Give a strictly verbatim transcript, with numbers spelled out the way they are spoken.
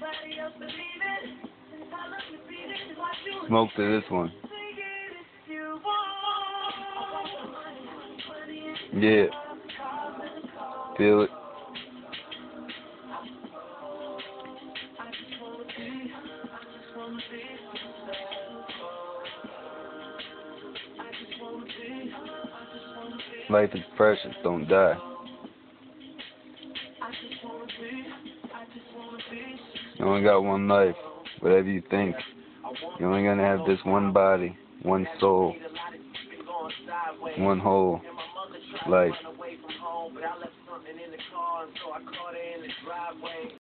Smoke to this one. Yeah. Feel it. Life is precious, don't die. You only got one life. Whatever you think. You're only gonna have this one body, one soul, one whole life.